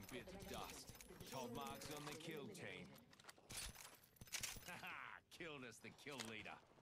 bit of dust. Top marks on the kill team. Haha! Killed us, the kill leader.